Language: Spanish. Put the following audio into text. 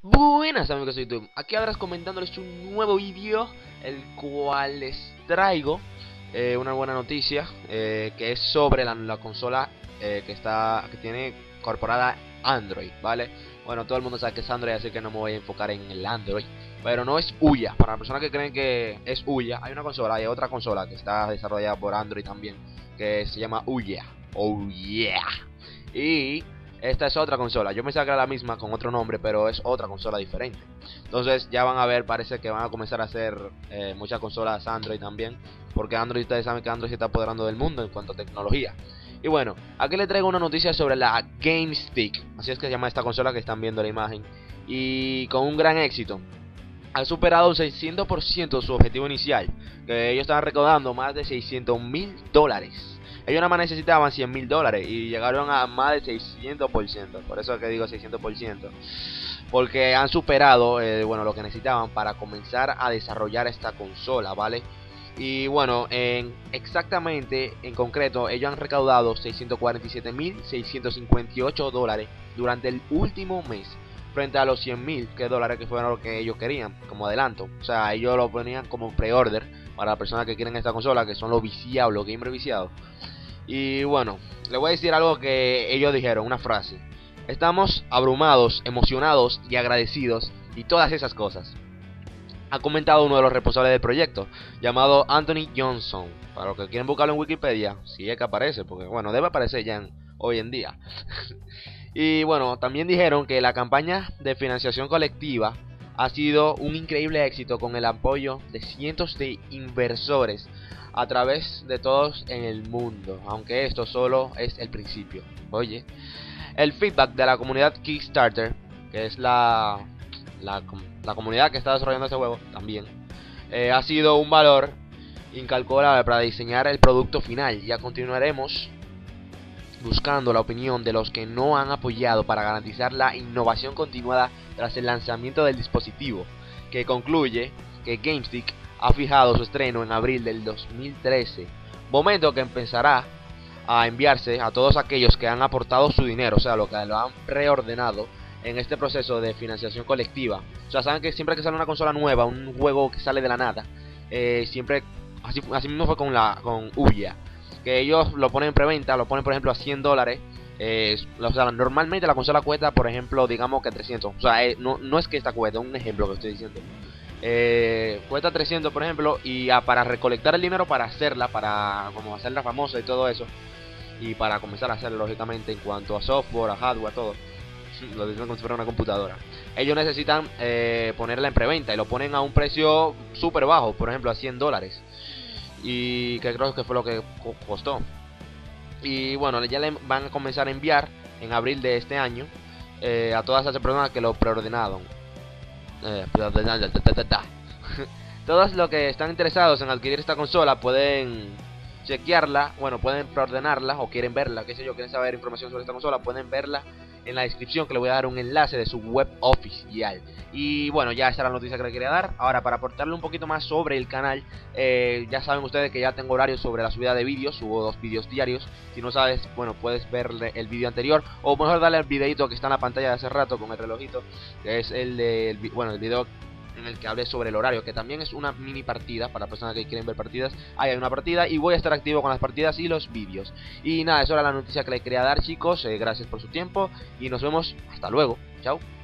Buenas amigos de YouTube, aquí ahora comentándoles un nuevo vídeo, el cual les traigo una buena noticia, que es sobre la consola que tiene incorporada Android, ¿vale? Bueno, todo el mundo sabe que es Android, así que no me voy a enfocar en el Android, pero no es Ouya. Para las personas que creen que es Ouya, hay una consola, hay otra consola que está desarrollada por Android también, que se llama Ouya. Oh yeah. Y esta es otra consola. Yo pensaba que era la misma con otro nombre, pero es otra consola diferente. Entonces ya van a ver, parece que van a comenzar a hacer muchas consolas Android también, porque Android, ustedes saben que Android se está apoderando del mundo en cuanto a tecnología. Y bueno, aquí les traigo una noticia sobre la GameStick, así es que se llama esta consola que están viendo la imagen, y con un gran éxito. Ha superado un 600% su objetivo inicial, que ellos estaban recaudando más de $600.000. Ellos nada más necesitaban $100.000 y llegaron a más de 600%. Por eso es que digo 600%. Porque han superado bueno, lo que necesitaban para comenzar a desarrollar esta consola, ¿vale? Y bueno, exactamente, en concreto, ellos han recaudado $647.658 durante el último mes, frente a los 100.000 dólares que fueron lo que ellos querían como adelanto. O sea, ellos lo ponían como pre-order para las personas que quieren esta consola, que son los viciados, los gamers viciados. Y bueno, les voy a decir algo que ellos dijeron, una frase: estamos abrumados, emocionados y agradecidos, y todas esas cosas. Ha comentado uno de los responsables del proyecto, llamado Anthony Johnson. Para los que quieren buscarlo en Wikipedia, si es que aparece, porque bueno, debe aparecer ya hoy en día. Y bueno, también dijeron que la campaña de financiación colectiva ha sido un increíble éxito, con el apoyo de cientos de inversores a través de todos en el mundo, aunque esto solo es el principio. Oye, el feedback de la comunidad Kickstarter, que es la comunidad que está desarrollando este juego también, ha sido un valor incalculable para diseñar el producto final. Ya continuaremos buscando la opinión de los que no han apoyado para garantizar la innovación continuada tras el lanzamiento del dispositivo, que concluye que GameStick ha fijado su estreno en abril del 2013, momento que empezará a enviarse a todos aquellos que han aportado su dinero, o sea, los que lo han preordenado en este proceso de financiación colectiva. O sea, saben que siempre que sale una consola nueva, un juego que sale de la nada, siempre, así mismo fue con Ouya, que ellos lo ponen en preventa, lo ponen por ejemplo a $100. O sea, normalmente la consola cuesta, por ejemplo, digamos que 300. O sea, no es que esta cuesta, un ejemplo que estoy diciendo. Cuesta 300 por ejemplo, y para recolectar el dinero para hacerla, para como hacerla famosa y todo eso, y para comenzar a hacerla lógicamente en cuanto a software, a hardware, todo, lo dicen como si fuera una computadora. Ellos necesitan ponerla en preventa y lo ponen a un precio súper bajo, por ejemplo a $100, y que creo que fue lo que costó. Y bueno, ya le van a comenzar a enviar en abril de este año a todas esas personas que lo preordenaron. Todos los que están interesados en adquirir esta consola pueden chequearla, bueno, pueden preordenarla o quieren verla, qué sé yo, quieren saber información sobre esta consola, pueden verla en la descripción, que le voy a dar un enlace de su web oficial. Y bueno, ya esta es la noticia que le quería dar. Ahora, para aportarle un poquito más sobre el canal, ya saben ustedes que ya tengo horarios sobre la subida de vídeos, subo 2 vídeos diarios. Si no sabes, bueno, puedes ver el vídeo anterior, o mejor darle al videito que está en la pantalla de hace rato con el relojito, que es el video en el que hablé sobre el horario, que también es una mini partida para personas que quieren ver partidas. Ahí hay una partida y voy a estar activo con las partidas y los vídeos. Y nada, eso era la noticia que les quería dar, chicos. Gracias por su tiempo y nos vemos hasta luego. Chao.